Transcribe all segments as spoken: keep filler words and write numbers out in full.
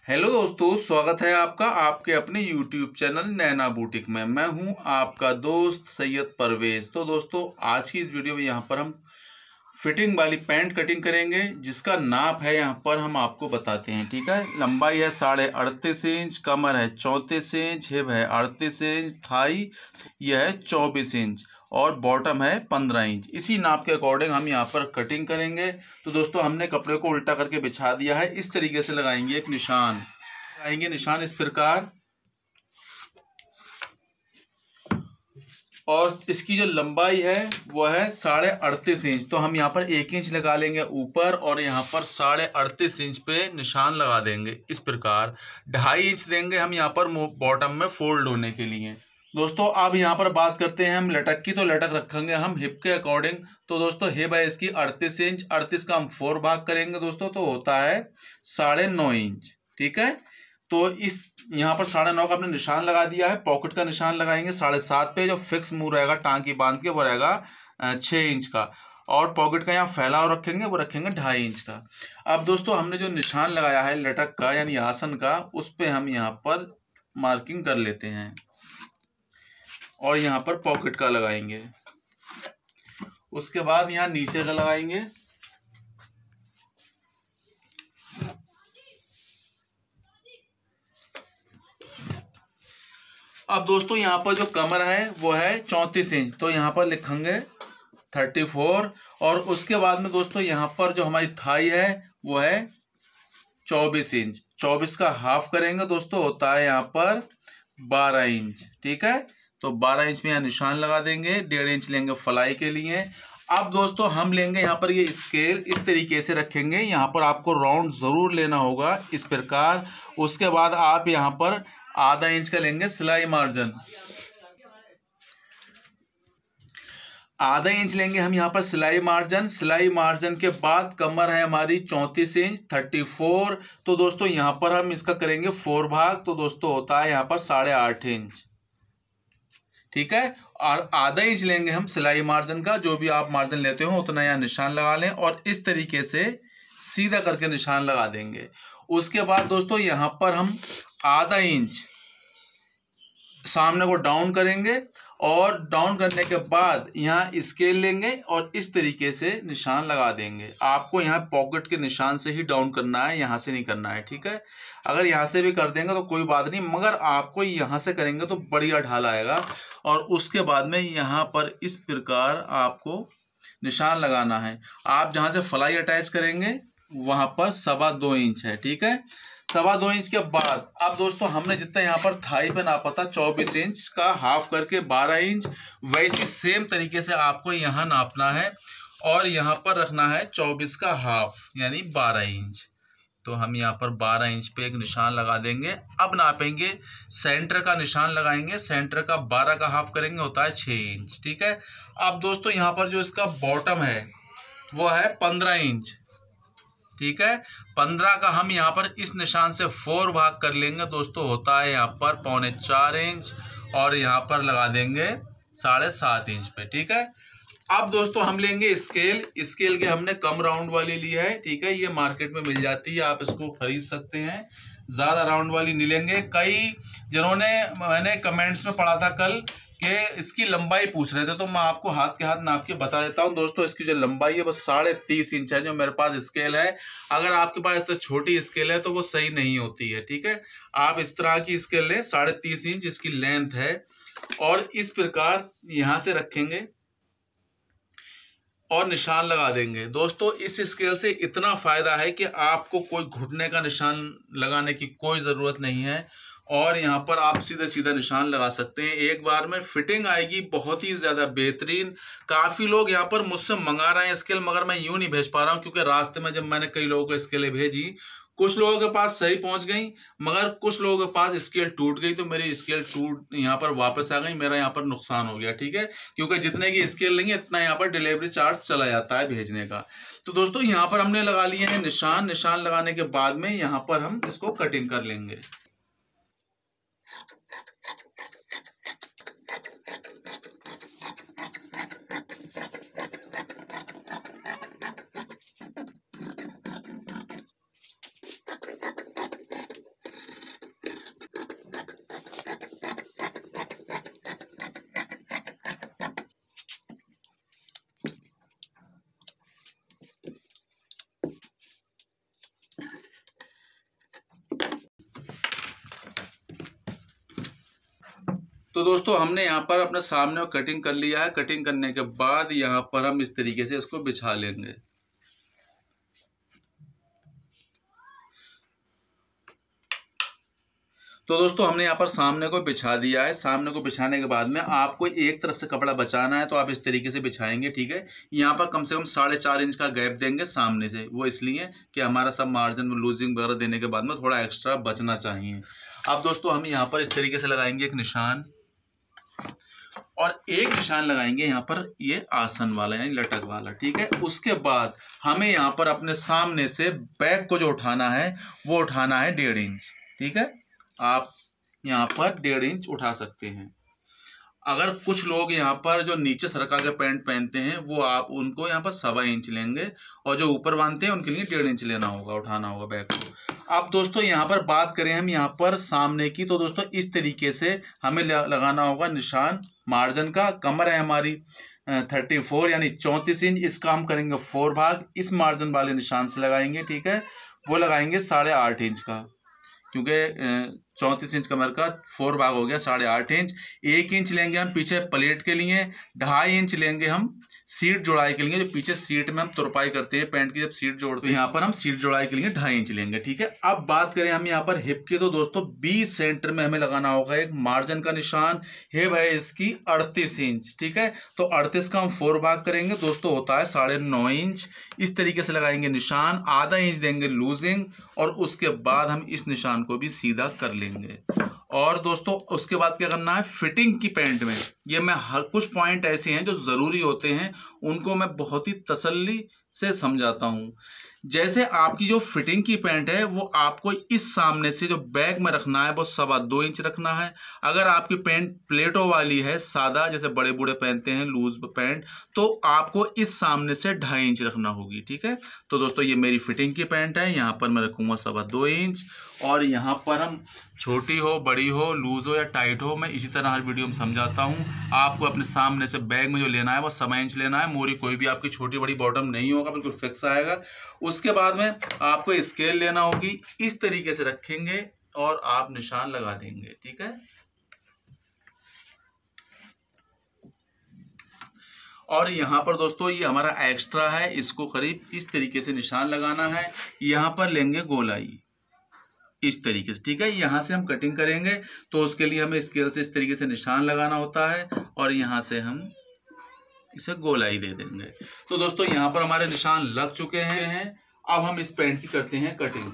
Hello दोस्तों, स्वागत है आपका आपके अपने यूट्यूब चैनल नैना बुटीक में। मैं हूं आपका दोस्त सैयद परवेज। तो दोस्तों, आज की इस वीडियो में यहां पर हम फिटिंग वाली पैंट कटिंग करेंगे, जिसका नाप है यहां पर हम आपको बताते हैं। ठीक है, लंबाई है साढ़े अड़तीस इंच, कमर है चौंतीस इंच, हिप है अड़तीस इंच, थाई यह है चौबीस इंच और बॉटम है पंद्रह इंच। इसी नाप के अकॉर्डिंग हम यहाँ पर कटिंग करेंगे। तो दोस्तों, हमने कपड़े को उल्टा करके बिछा दिया है। इस तरीके से लगाएंगे एक निशान, लगाएंगे निशान इस प्रकार। और इसकी जो लंबाई है वो है साढ़े अड़तीस इंच। तो हम यहाँ पर एक इंच लगा लेंगे ऊपर और यहाँ पर साढ़े अड़तीस इंच पे निशान लगा देंगे इस प्रकार। ढाई इंच देंगे हम यहाँ पर बॉटम में फोल्ड होने के लिए। दोस्तों, अब यहाँ पर बात करते हैं हम लटक की। तो लटक रखेंगे हम हिप के अकॉर्डिंग। तो दोस्तों, हिप है इसकी अड़तीस इंच, अड़तीस का हम फोर भाग करेंगे दोस्तों, तो होता है साढ़े नौ इंच। ठीक है, तो इस यहाँ पर साढ़े नौ का आपने निशान लगा दिया है। पॉकेट का निशान लगाएंगे साढ़े सात पे। जो फिक्स मुंह रहेगा टांकी बांध के वो रहेगा छः इंच का। और पॉकेट का यहाँ फैलाव रखेंगे वो रखेंगे ढाई इंच का। अब दोस्तों, हमने जो निशान लगाया है लटक का यानी आसन का, उस पे हम यहाँ पर मार्किंग कर लेते हैं और यहाँ पर पॉकेट का लगाएंगे। उसके बाद यहाँ नीचे का लगाएंगे। अब दोस्तों, यहाँ पर जो कमर है वो है चौंतीस इंच, तो यहाँ पर लिखेंगे थर्टी फोर। और उसके बाद में दोस्तों, यहाँ पर जो हमारी थाई है वो है चौबीस इंच। चौबीस का हाफ करेंगे दोस्तों, होता है यहाँ पर बारह इंच। ठीक है, तो बारह इंच में यहाँ निशान लगा देंगे। डेढ़ इंच लेंगे फलाई के लिए। अब दोस्तों, हम लेंगे यहाँ पर ये स्केल, इस तरीके से रखेंगे। यहाँ पर आपको राउंड जरूर लेना होगा इस प्रकार। उसके बाद आप यहाँ पर आधा इंच का लेंगे सिलाई मार्जिन। आधा इंच लेंगे हम यहाँ पर सिलाई मार्जिन। सिलाई मार्जिन के बाद कमर है हमारी चौंतीस इंच, थर्टी फोर। तो दोस्तों, यहाँ पर हम इसका करेंगे फोर भाग। तो दोस्तों, होता है यहाँ पर साढ़े आठ इंच। ठीक है, और आधा इंच लेंगे हम सिलाई मार्जिन का। जो भी आप मार्जिन लेते हो उतना यहाँ निशान लगा लें और इस तरीके से सीधा करके निशान लगा देंगे। उसके बाद दोस्तों, यहाँ पर हम आधा इंच सामने को डाउन करेंगे और डाउन करने के बाद यहाँ स्केल लेंगे और इस तरीके से निशान लगा देंगे। आपको यहाँ पॉकेट के निशान से ही डाउन करना है, यहाँ से नहीं करना है। ठीक है, अगर यहाँ से भी कर देंगे तो कोई बात नहीं, मगर आपको यहाँ से करेंगे तो बढ़िया ढाल आएगा। और उसके बाद में यहाँ पर इस प्रकार आपको निशान लगाना है। आप जहाँ से फलाई अटैच करेंगे वहाँ पर सवा दो इंच है। ठीक है, सवा दो इंच के बाद अब दोस्तों, हमने जितना यहाँ पर थाई पे नापा था चौबीस इंच का हाफ करके बारह इंच, वैसी सेम तरीके से आपको यहाँ नापना है और यहाँ पर रखना है चौबीस का हाफ यानी बारह इंच। तो हम यहाँ पर बारह इंच पे एक निशान लगा देंगे। अब नापेंगे, सेंटर का निशान लगाएंगे। सेंटर का बारह का हाफ करेंगे, होता है छः इंच। ठीक है, अब दोस्तों, यहाँ पर जो इसका बॉटम है वो है पंद्रह इंच। ठीक है, पंद्रह का हम यहाँ पर इस निशान से फोर भाग कर लेंगे दोस्तों, होता है यहाँ पर पौने चार इंच और यहाँ पर लगा देंगे साढ़े सात इंच पे। ठीक है, अब दोस्तों, हम लेंगे स्केल। स्केल के हमने कम राउंड वाली ली है। ठीक है, ये मार्केट में मिल जाती है, आप इसको खरीद सकते हैं। ज़्यादा राउंड वाली नहीं लेंगे। कई जिन्होंने मैंने कमेंट्स में पढ़ा था कल कि इसकी लंबाई पूछ रहे थे, तो मैं आपको हाथ के हाथ नाप के बता देता हूं दोस्तों। इसकी जो लंबाई है बस साढ़े तीस इंच है, जो मेरे पास स्केल है। अगर आपके पास इससे छोटी स्केल है तो वो सही नहीं होती है। ठीक है, आप इस तरह की स्केल लें, साढ़े तीस इंच इसकी लेंथ है। और इस प्रकार यहां से रखेंगे और निशान लगा देंगे। दोस्तों, इस स्केल से इतना फायदा है कि आपको कोई घुटने का निशान लगाने की कोई ज़रूरत नहीं है और यहाँ पर आप सीधे सीधा निशान लगा सकते हैं। एक बार में फिटिंग आएगी बहुत ही ज़्यादा बेहतरीन। काफ़ी लोग यहाँ पर मुझसे मंगा रहे हैं स्केल, मगर मैं यूँ नहीं भेज पा रहा हूँ क्योंकि रास्ते में जब मैंने कई लोगों को स्केलें भेजी, कुछ लोगों के पास सही पहुंच गई मगर कुछ लोगों के पास स्केल टूट गई। तो मेरी स्केल टूट यहाँ पर वापस आ गई, मेरा यहाँ पर नुकसान हो गया। ठीक है, क्योंकि जितने की स्केल लेंगे इतना यहाँ पर डिलीवरी चार्ज चला जाता है भेजने का। तो दोस्तों, यहाँ पर हमने लगा लिए हैं निशान। निशान लगाने के बाद में यहाँ पर हम इसको कटिंग कर लेंगे। तो दोस्तों हमने यहाँ पर अपने सामने कटिंग कर लिया है। कटिंग करने के बाद यहाँ पर हम इस तरीके से इसको बिछा लेंगे। तो दोस्तों हमने यहाँ पर सामने को बिछा दिया है। सामने को बिछाने के बाद में आपको एक तरफ से कपड़ा बचाना है, तो आप इस तरीके से बिछाएंगे, ठीक है। यहाँ पर कम से कम साढ़े चार इंच का गैप देंगे सामने से, वो इसलिए कि हमारा सब मार्जिन लूजिंग वगैरह देने के बाद में थोड़ा एक्स्ट्रा बचना चाहिए। अब दोस्तों हम यहाँ पर इस तरीके से लगाएंगे एक निशान, और एक निशान लगाएंगे यहाँ पर ये आसन वाला यानी लटक वाला, ठीक है। उसके बाद हमें यहाँ पर अपने सामने से बैक को जो उठाना है वो उठाना है डेढ़ इंच, ठीक है। आप यहाँ पर डेढ़ इंच उठा सकते हैं। अगर कुछ लोग यहाँ पर जो नीचे सरका के पैंट पहनते हैं वो आप उनको यहाँ पर सवा इंच लेंगे, और जो ऊपर बांधते हैं उनके लिए डेढ़ इंच लेना होगा, उठाना होगा बैक को। अब दोस्तों यहाँ पर बात करें हम यहाँ पर सामने की, तो दोस्तों इस तरीके से हमें लगाना होगा निशान मार्जिन का। कमर है हमारी थर्टी फोर यानी चौंतीस इंच, इसका हम करेंगे फोर भाग, इस मार्जिन वाले निशान से लगाएंगे, ठीक है। वो लगाएंगे साढ़े आठ इंच का, क्योंकि चौंतीस इंच कमर का फोर भाग हो गया साढ़े आठ इंच। एक इंच लेंगे हम पीछे प्लेट के लिए, ढाई इंच लेंगे हम सीट जोड़ाई के लिए, जो पीछे सीट में हम तुरपाई करते हैं पैंट की जब सीट जोड़ते हैं, यहाँ पर हम सीट जोड़ाई के लिए ढाई इंच लेंगे, ठीक है। अब बात करें हम यहाँ पर हिप की, तो दोस्तों बीस सेंटर में हमें लगाना होगा एक मार्जिन का निशान। हिप है इसकी अड़तीस इंच, ठीक है। तो अड़तीस का हम फोर भाग करेंगे दोस्तों, होता है साढ़े नौ इंच। इस तरीके से लगाएंगे निशान, आधा इंच देंगे लूजिंग, और उसके बाद हम इस निशान को भी सीधा कर लेंगे। और दोस्तों उसके बाद क्या करना है, फिटिंग की पैंट में ये मैं हर कुछ पॉइंट ऐसे हैं जो ज़रूरी होते हैं, उनको मैं बहुत ही तसल्ली से समझाता हूँ। जैसे आपकी जो फिटिंग की पैंट है वो आपको इस सामने से जो बैक में रखना है वो सवा दो इंच रखना है। अगर आपकी पैंट प्लेटों वाली है सादा, जैसे बड़े बूढ़े पहनते हैं लूज पैंट, तो आपको इस सामने से ढाई इंच रखना होगी, ठीक है। तो दोस्तों ये मेरी फिटिंग की पैंट है, यहाँ पर मैं रखूँगा सवा दो इंच, और यहाँ पर हम छोटी हो बड़ी हो लूज हो या टाइट हो, मैं इसी तरह हर वीडियो में समझाता हूँ। आपको अपने सामने से बैग में जो लेना है वो सवा इंच लेना है। मोरी कोई भी आपकी छोटी बड़ी बॉटम नहीं होगा, बिल्कुल फिक्स आएगा। उसके बाद में आपको स्केल लेना होगी, इस तरीके से रखेंगे और आप निशान लगा देंगे, ठीक है। और यहाँ पर दोस्तों ये हमारा एक्स्ट्रा है, इसको करीब इस तरीके से निशान लगाना है। यहाँ पर लेंगे गोलाई इस तरीके से, ठीक है। यहाँ से हम कटिंग करेंगे तो उसके लिए हमें स्केल से इस तरीके से निशान लगाना होता है, और यहाँ से हम इसे गोलाई दे देंगे। तो दोस्तों यहाँ पर हमारे निशान लग चुके हैं। अब हम इस पैंट की करते हैं कटिंग।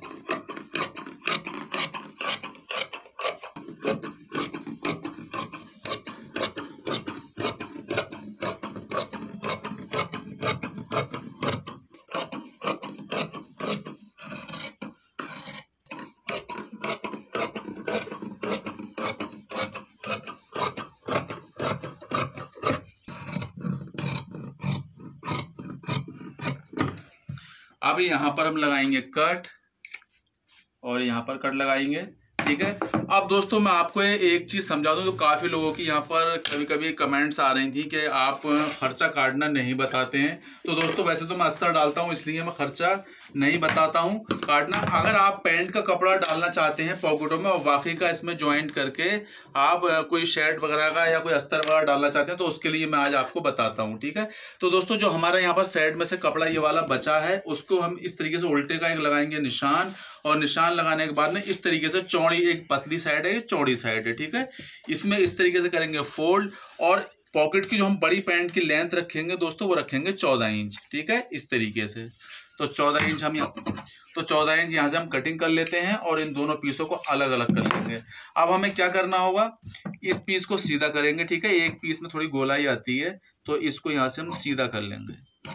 अभी यहाँ पर हम लगाएंगे कट, और यहाँ पर कट लगाएंगे, ठीक है। अब दोस्तों मैं आपको एक चीज़ समझा दूँ, तो काफ़ी लोगों की यहाँ पर कभी कभी कमेंट्स आ रही थी कि आप खर्चा काटना नहीं बताते हैं। तो दोस्तों वैसे तो मैं अस्तर डालता हूँ, इसलिए मैं खर्चा नहीं बताता हूँ काटना। अगर आप पैंट का कपड़ा डालना चाहते हैं पॉकेटों में, और बाकी का इसमें ज्वाइंट करके आप कोई शर्ट वगैरह का या कोई अस्तर वगैरह डालना चाहते हैं, तो उसके लिए मैं आज आपको बताता हूँ, ठीक है। तो दोस्तों जो हमारा यहाँ पर साइड में से कपड़ा ये वाला बचा है, उसको हम इस तरीके से उल्टे का एक लगाएंगे निशान, और निशान लगाने के बाद में इस तरीके से चौड़ी एक पतली साइड है, ये चौड़ी साइड है, ठीक है। इसमें इस तरीके से करेंगे फोल्ड, और पॉकेट की जो हम बड़ी पैंट की लेंथ रखेंगे दोस्तों वो रखेंगे चौदह इंच, ठीक है, इस तरीके से। तो चौदह इंच हम यहाँ तो चौदह इंच यहाँ से हम कटिंग कर लेते हैं, और इन दोनों पीसों को अलग अलग कर लेंगे। अब हमें क्या करना होगा, इस पीस को सीधा करेंगे, ठीक है। एक पीस में थोड़ी गोलाई आती है, तो इसको यहाँ से हम सीधा कर लेंगे।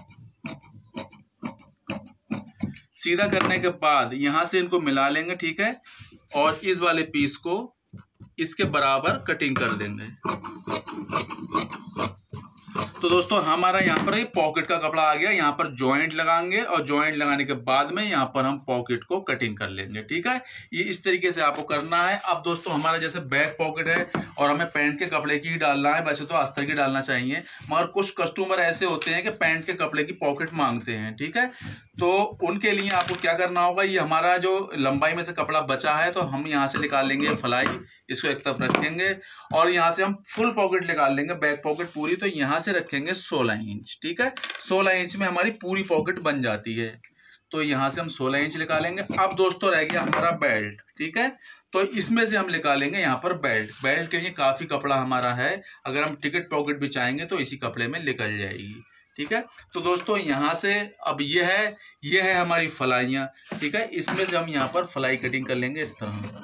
सीधा करने के बाद यहाँ से इनको मिला लेंगे, ठीक है, और इस वाले पीस को इसके बराबर कटिंग कर देंगे। तो दोस्तों हमारा यहाँ पर ये पॉकेट का कपड़ा आ गया। यहाँ पर जॉइंट लगाएंगे और जॉइंट लगाने के बाद में यहाँ पर हम पॉकेट को कटिंग कर लेंगे। ठीक है, ये इस तरीके से आपको करना है। अब दोस्तों हमारा जैसे बैक पॉकेट है और हमें पैंट के कपड़े की डालना है, वैसे तो अस्तर की डालना चाहिए, मगर कुछ कस्टमर ऐसे होते हैं कि पैंट के कपड़े की पॉकेट मांगते हैं। ठीक है, तो उनके लिए आपको क्या करना होगा, ये हमारा जो लंबाई में से कपड़ा बचा है तो हम यहाँ से निकाल लेंगे फलाई, इसको एक तरफ रखेंगे और यहाँ से हम फुल पॉकेट निकाल लेंगे, बैक पॉकेट पूरी, तो यहाँ से रखेंगे सोलह इंच। ठीक है, सोलह इंच में हमारी पूरी पॉकेट बन जाती है, तो यहाँ से हम सोलह इंच निकालेंगे। अब दोस्तों रह गया हमारा बेल्ट। ठीक है, तो इसमें से हम निकालेंगे यहाँ पर बेल्ट। बेल्ट के लिए काफी कपड़ा हमारा है, अगर हम टिकट पॉकेट भी चाहेंगे तो इसी कपड़े में निकल जाएगी। ठीक है, तो दोस्तों यहाँ से अब ये है ये है हमारी फलाइयाँ। ठीक है, इसमें से हम यहाँ पर फलाई कटिंग कर लेंगे इस तरह।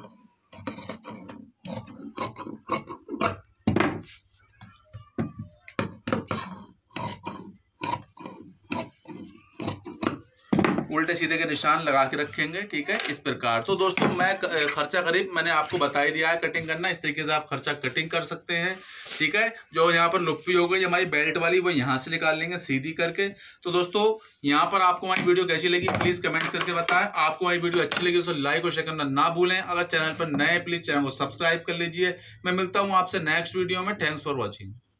उल्टे सीधे के निशान लगा के रखेंगे। ठीक है, इस प्रकार। तो दोस्तों मैं खर्चा करीब मैंने आपको बता ही दिया है कटिंग करना, इस तरीके से आप खर्चा कटिंग कर सकते हैं। ठीक है, जो यहाँ पर लुप्पी हो गई हमारी बेल्ट वाली, वो यहाँ से निकाल लेंगे सीधी करके। तो दोस्तों यहाँ पर आपको हमारी वीडियो कैसी लगी प्लीज कमेंट करके बताएं। आपको हमारी वीडियो अच्छी लगी तो लाइक और शेयर करना ना भूलें। अगर चैनल पर नए प्लीज चैनल को सब्सक्राइब कर लीजिए। मैं मिलता हूँ आपसे नेक्स्ट वीडियो में। Thanks for watching.